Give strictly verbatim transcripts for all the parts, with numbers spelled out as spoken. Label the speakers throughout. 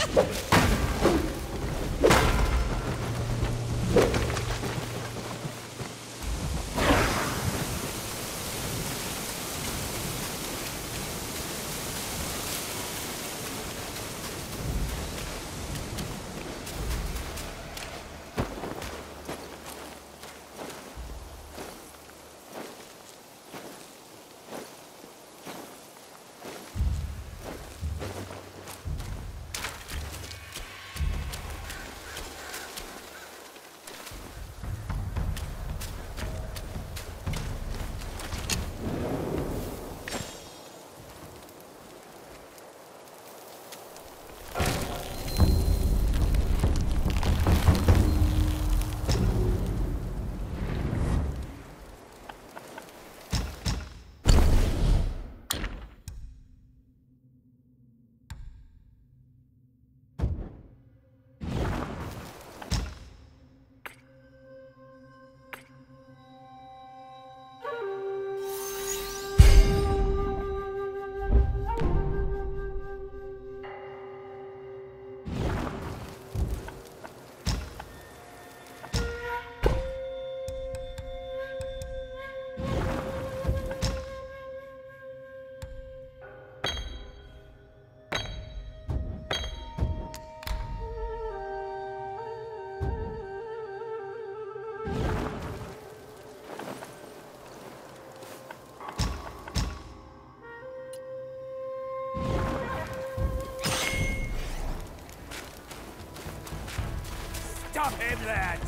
Speaker 1: Stop him, lads!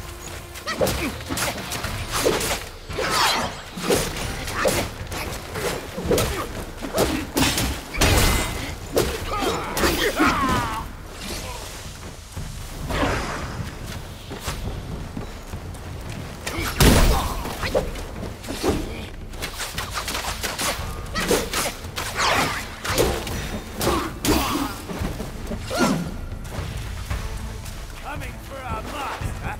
Speaker 1: Coming for our master!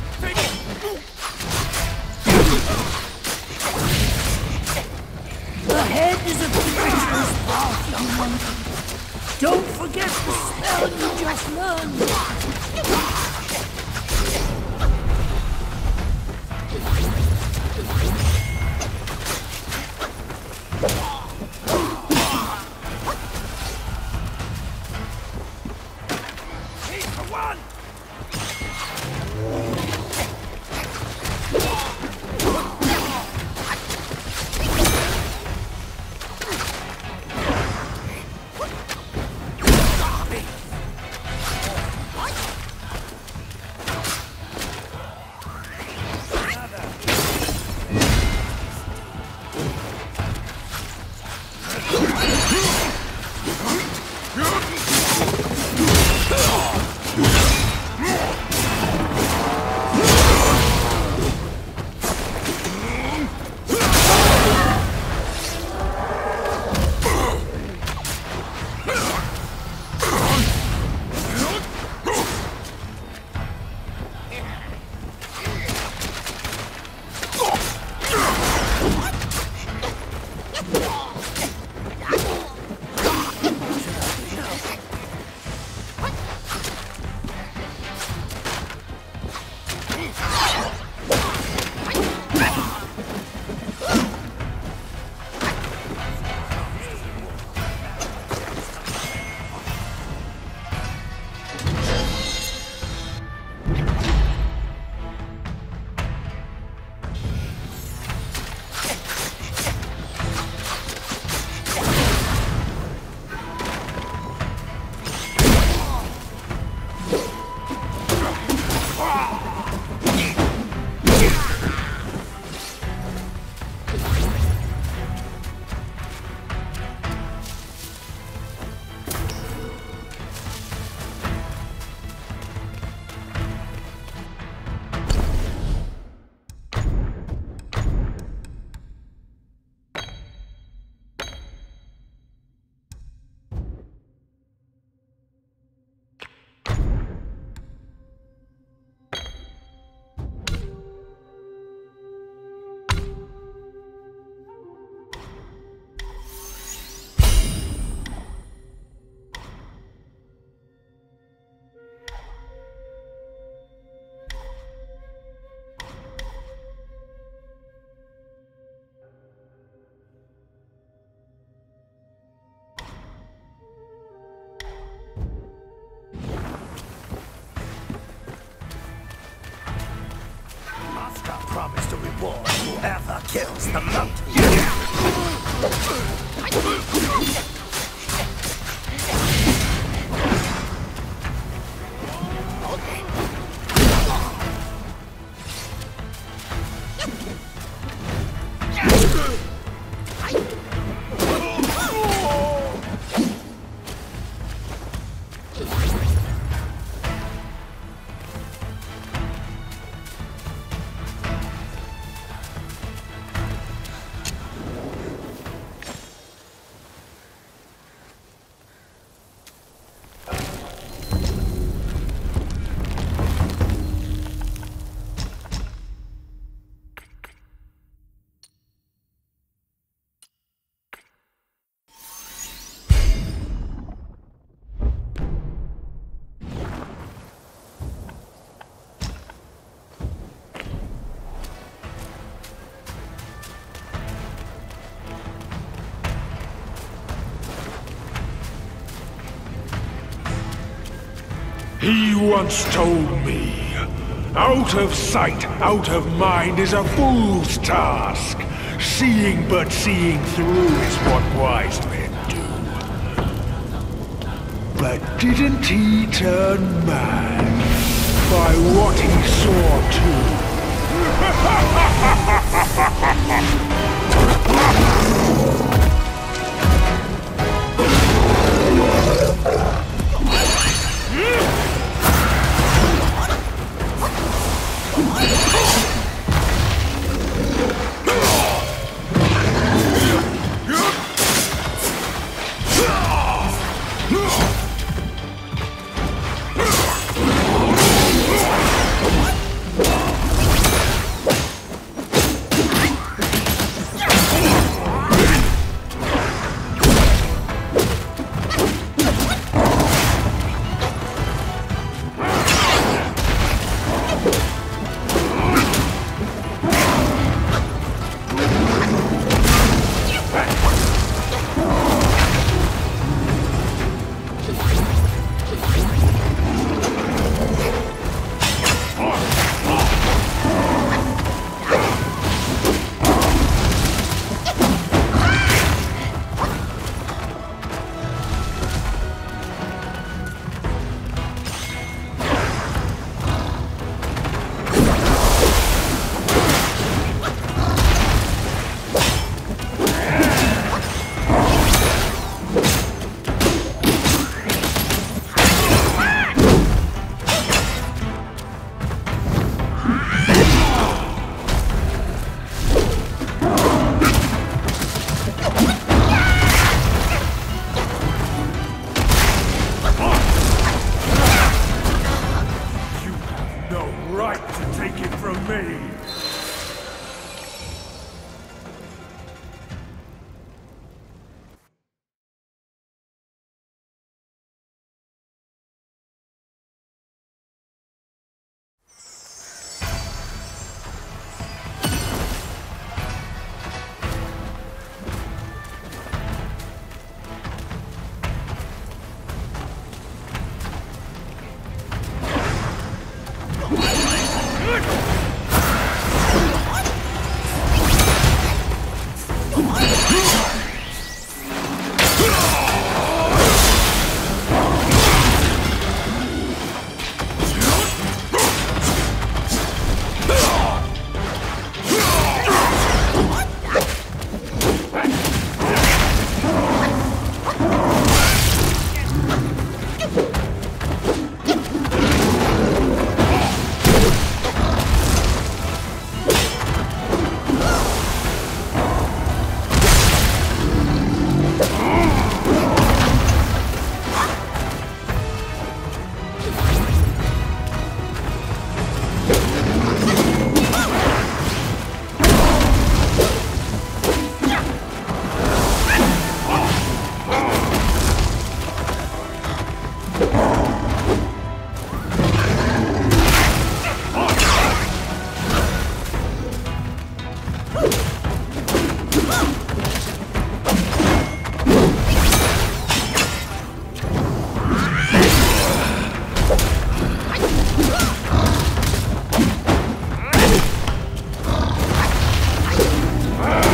Speaker 2: The head is a treacherous path, young one. Don't forget the spell you just learned.
Speaker 1: He's the one!
Speaker 3: Yeah!
Speaker 1: the mountain.
Speaker 3: He once told me, out of sight, out of mind is a fool's task. Seeing but seeing through is what wise men do. But didn't he turn mad by what he saw too? Ah!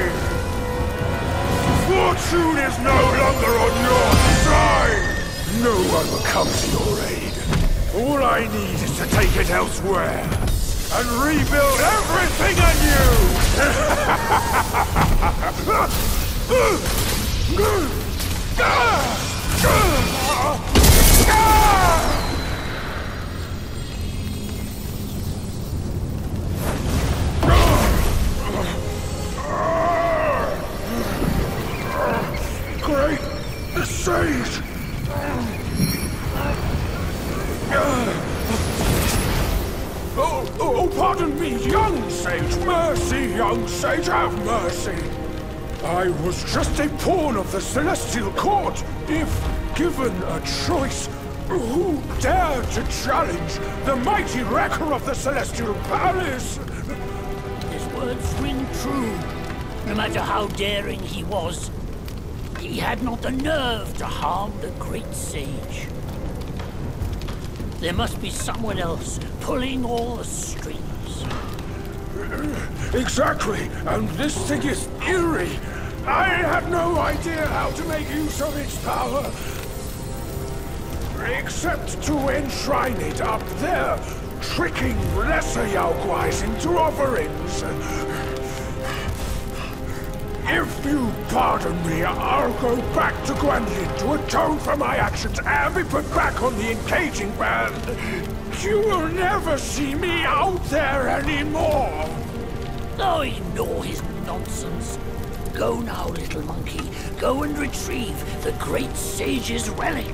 Speaker 3: Fortune is no longer on your side! No one will come to your aid. All I need is to take it elsewhere and rebuild everything anew! Great Sage! Oh, oh, pardon me, young Sage! Mercy, young Sage, have mercy! I was just a pawn of the Celestial Court. If given a choice, who dared to challenge the mighty wrecker of the Celestial Palace?
Speaker 2: His words ring true. No matter how daring he was, he had not the nerve to harm the great sage. There must be someone else pulling all the strings.
Speaker 3: Exactly, and this thing is eerie. I had no idea how to make use of its power. Except to enshrine it up there, tricking lesser Yaoguais into offerings. If you pardon me, I'll go back to Guanyin to atone for my actions and be put back on the encaging band. You will never see me out there anymore.
Speaker 2: Oh, ignore his nonsense. Go now, little monkey. Go and retrieve the great sage's relic.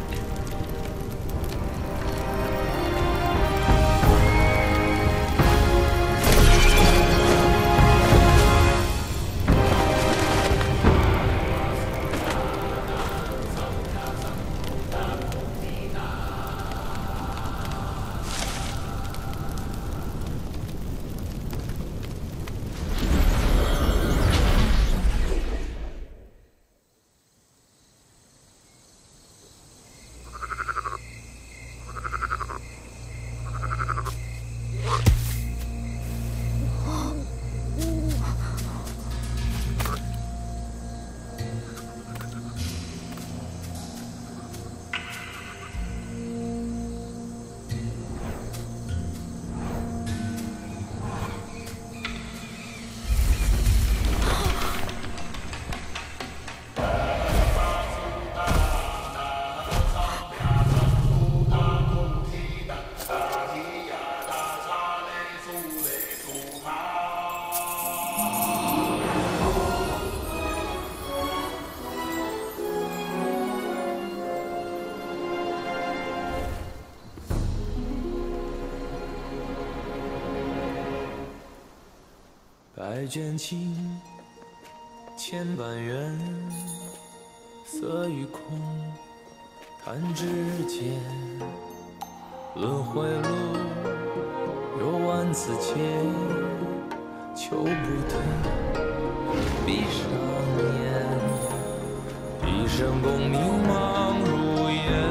Speaker 4: 百卷情，千般缘，色与空，弹指间。轮回路，有万次劫，求不得，闭上眼，一生功名忙如烟，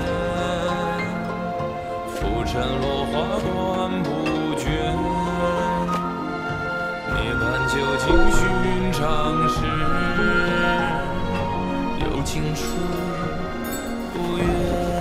Speaker 4: 浮沉落花断不绝。 涅槃究竟寻常事，有情处不远。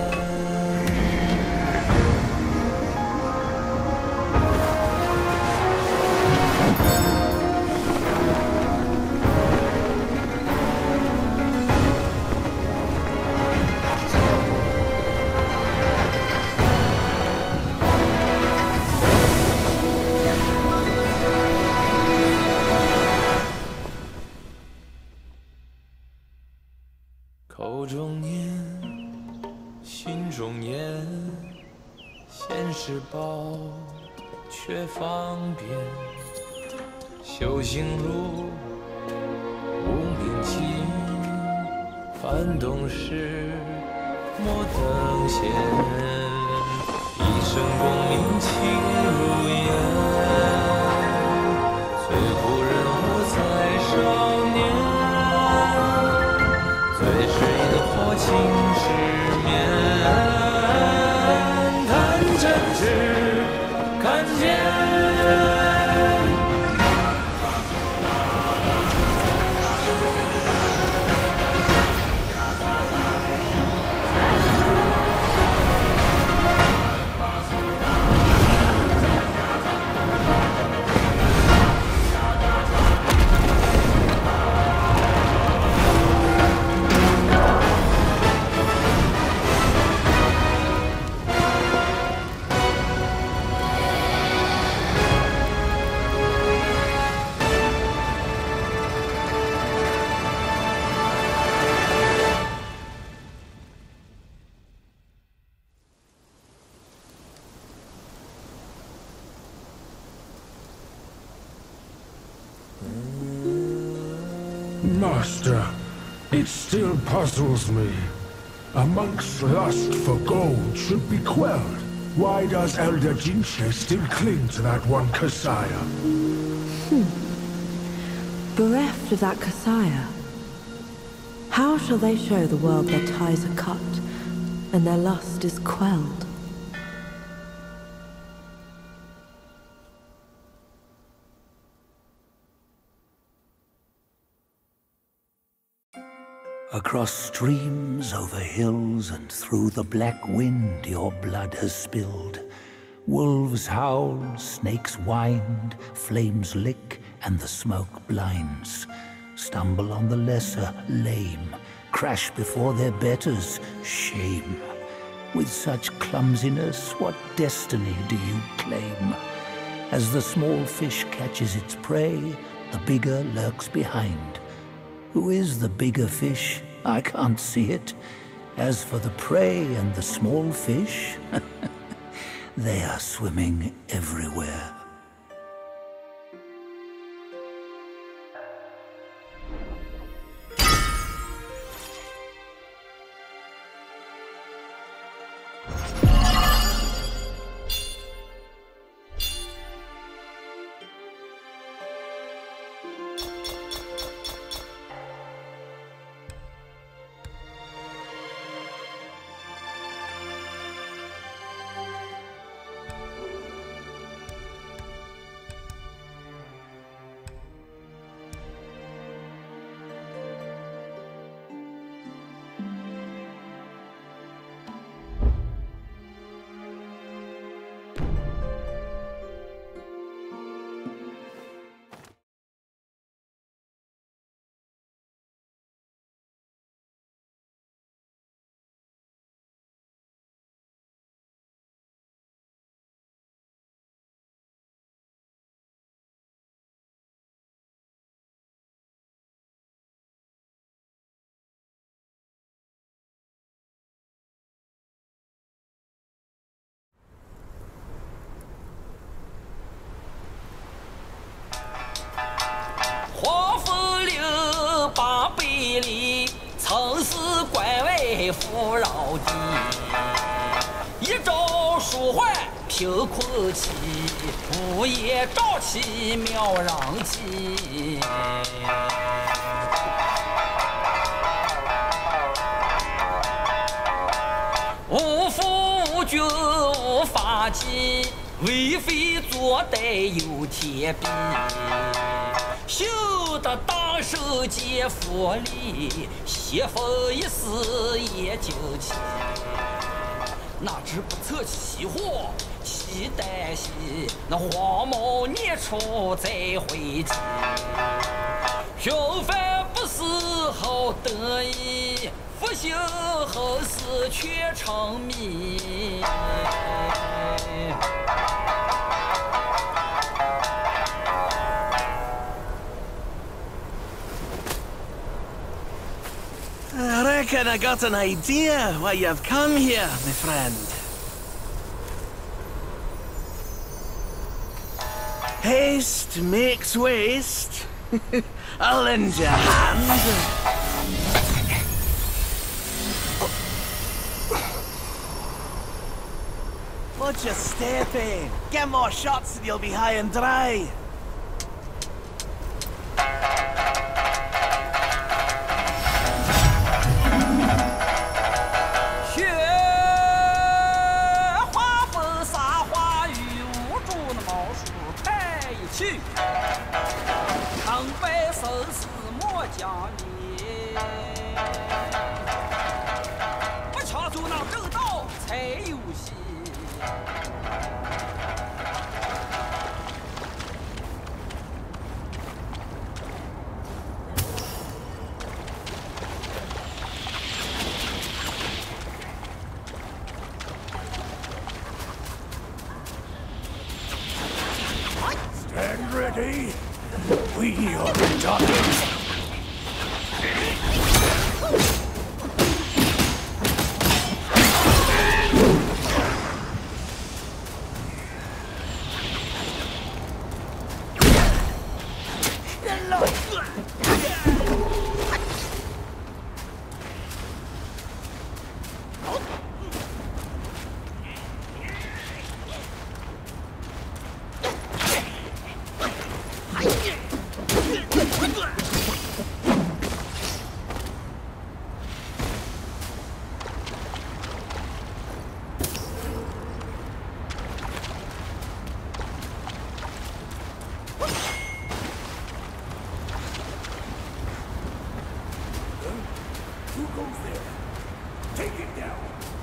Speaker 4: 口中念，心中言，现世报，却方便。修行路，无名尽，幡动时，莫等闲。一生功名情如烟，最后人物在少年。 最是萤火情失眠，谈真挚，看见。
Speaker 3: Master, it still puzzles me. A monk's lust for gold should be quelled. Why does Elder Jinche still cling to that one Kasaya?
Speaker 5: Hmm. Bereft of that Kasaya, how shall they show the world their ties are cut and their lust is quelled?
Speaker 2: Across streams, over hills, and through the black wind your blood has spilled. Wolves howl, snakes wind, flames lick, and the smoke blinds. Stumble on the lesser, lame, crash before their betters, shame. With such clumsiness, what destiny do you claim? As the small fish catches its prey, the bigger lurks behind. Who is the bigger fish? I can't see it. As for the prey and the small fish, they are swimming everywhere.
Speaker 4: 曾是官位富饶地，一朝舒缓贫困起，午夜朝气渺然起。无父无君无法纪，为非作歹有天庇。修得大圣皆佛力，邪风一时也惊奇。哪知不测其祸，其旦夕，那黄毛孽畜再回击。平凡不是好得意，复兴后事却成谜。
Speaker 6: I reckon I got an idea why you've come here, my friend. Haste makes waste. I'll lend you a hand. Watch your step in. Get more shots and you'll be high and dry.
Speaker 1: Stand ready. We are the Darkness. Who goes there? Take it down!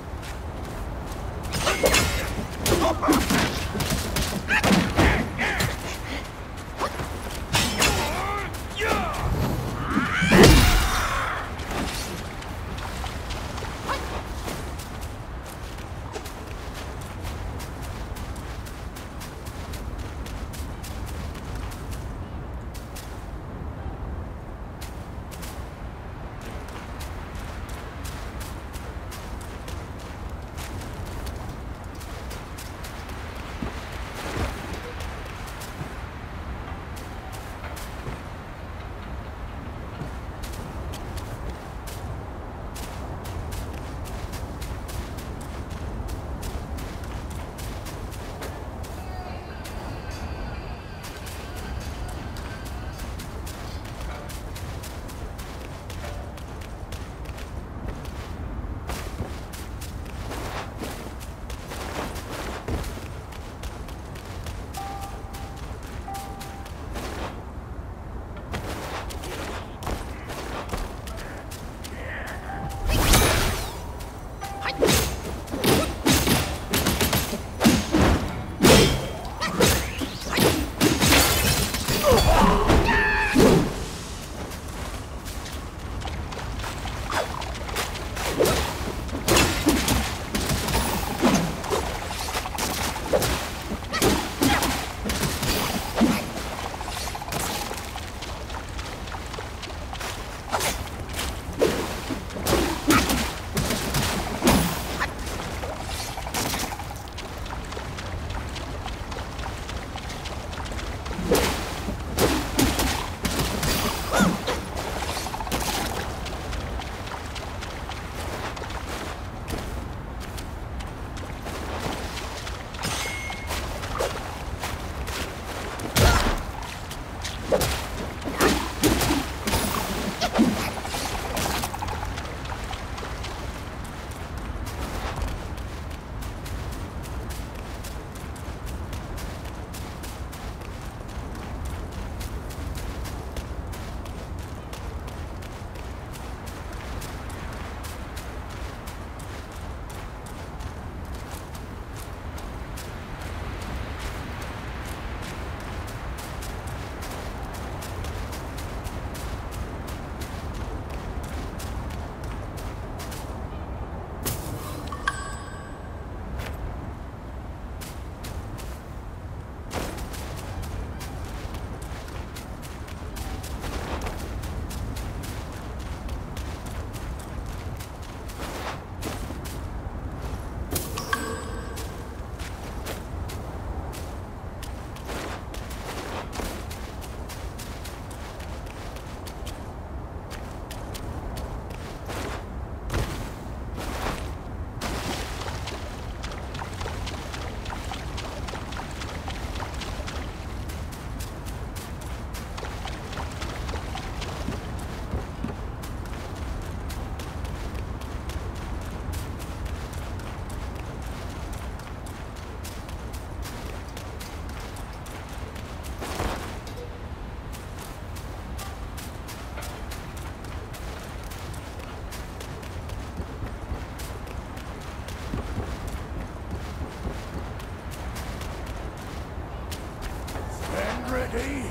Speaker 2: ready?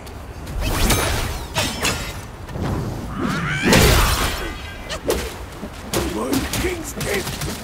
Speaker 1: One king's gift!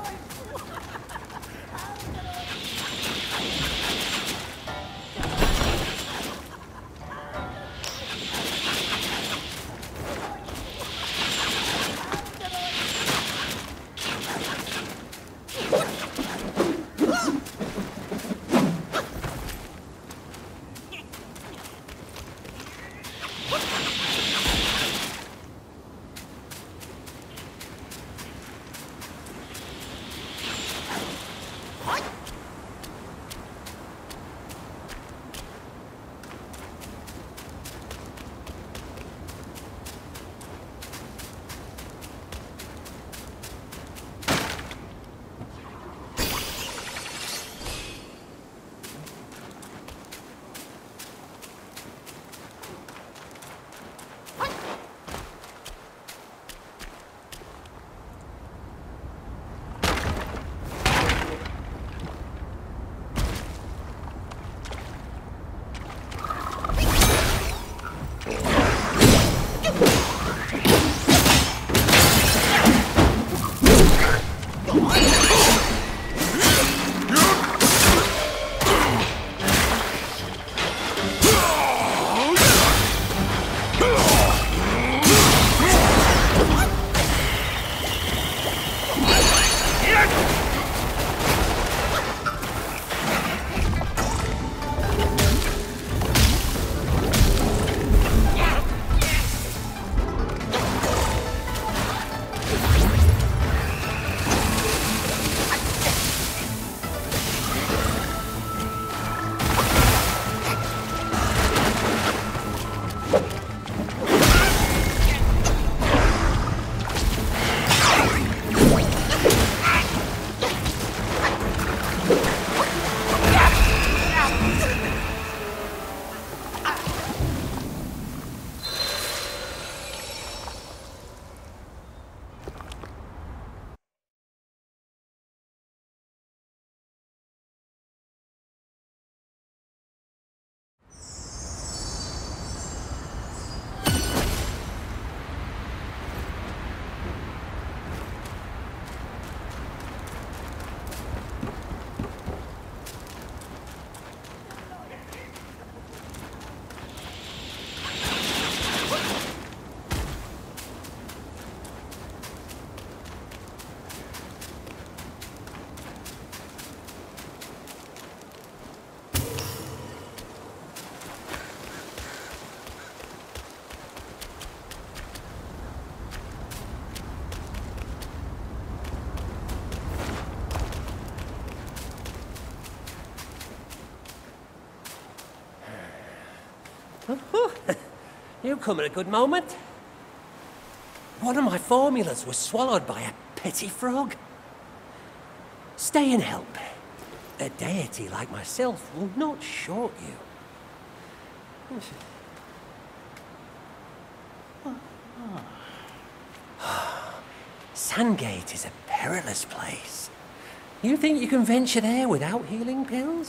Speaker 7: You come at a good moment. One of my formulas was swallowed by a petty frog. Stay and help. A deity like myself will not short you. Sandgate is a perilous place. You think you can venture there without healing pills?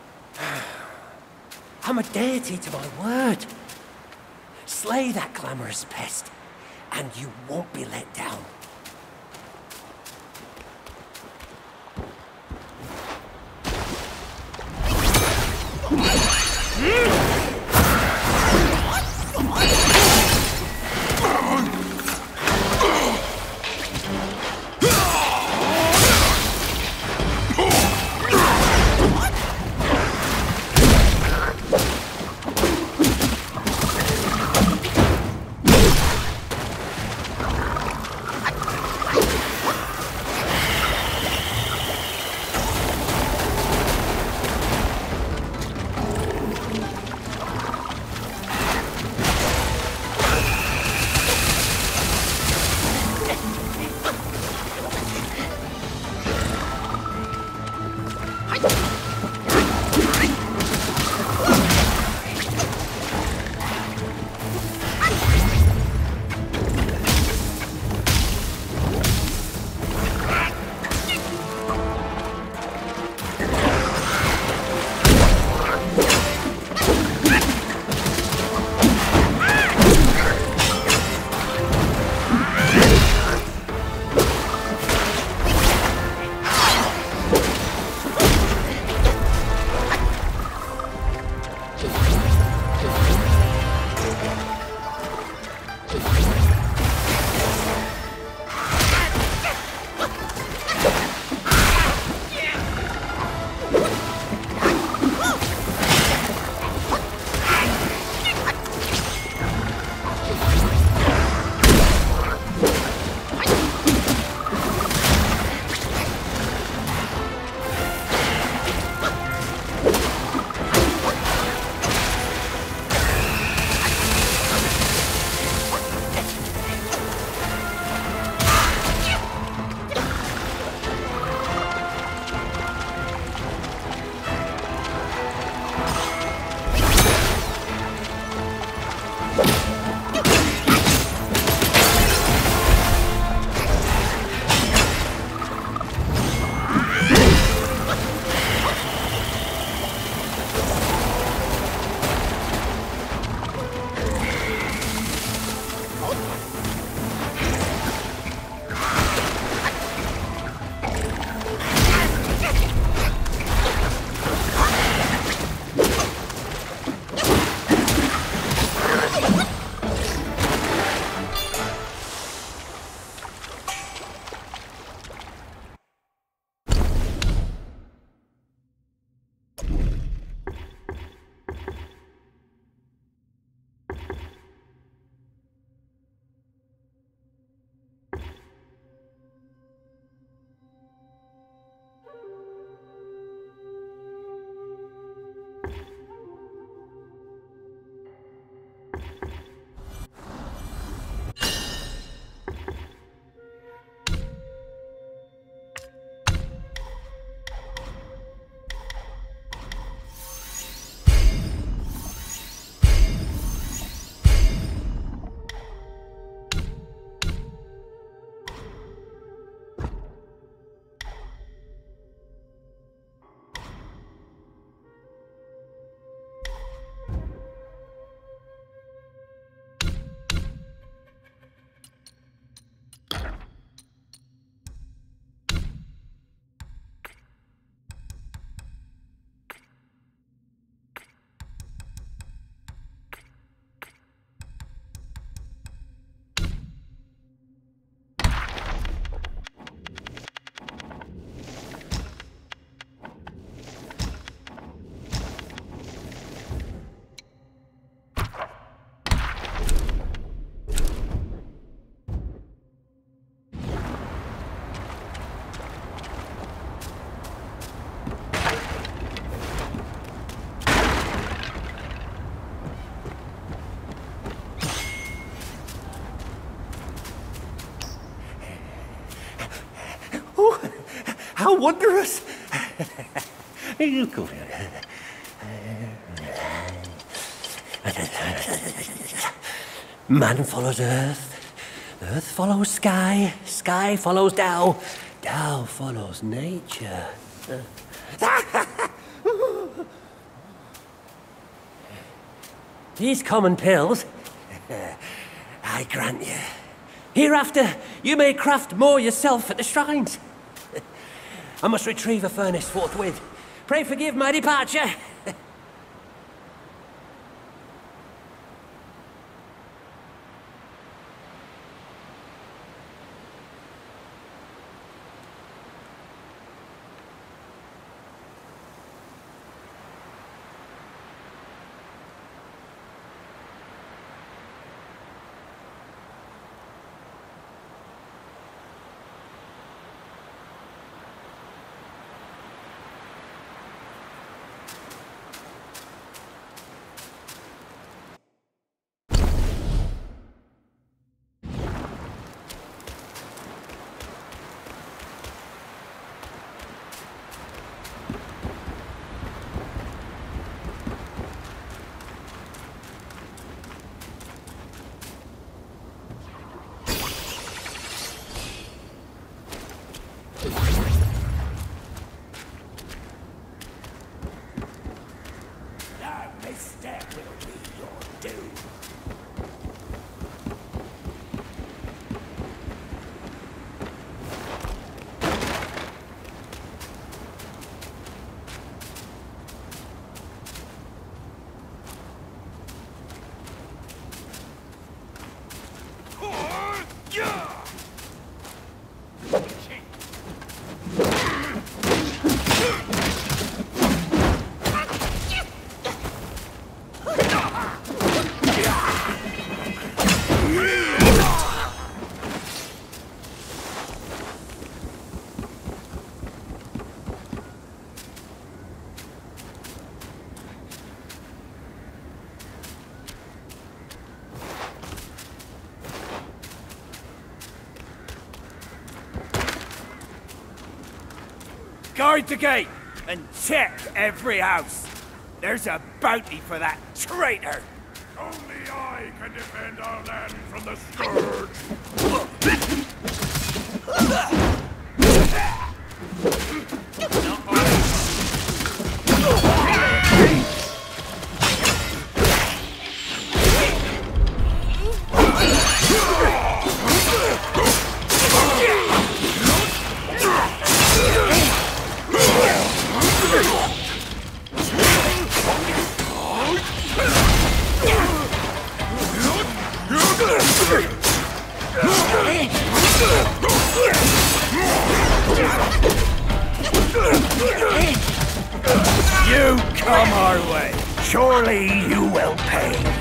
Speaker 7: I'm a deity to my word. Slay that glamorous pest, and you won't be let down. How wondrous! You come here. Man follows earth, earth follows sky, sky follows Tao, Tao follows nature. These common pills, I grant you. Hereafter, you may craft more yourself at the shrines. I must retrieve a furnace forthwith. Pray forgive my departure.
Speaker 6: Guard the gate and check every house. There's a bounty for that traitor.
Speaker 3: Only I can defend our land from the scourge.
Speaker 6: You come our way. Surely you will pay.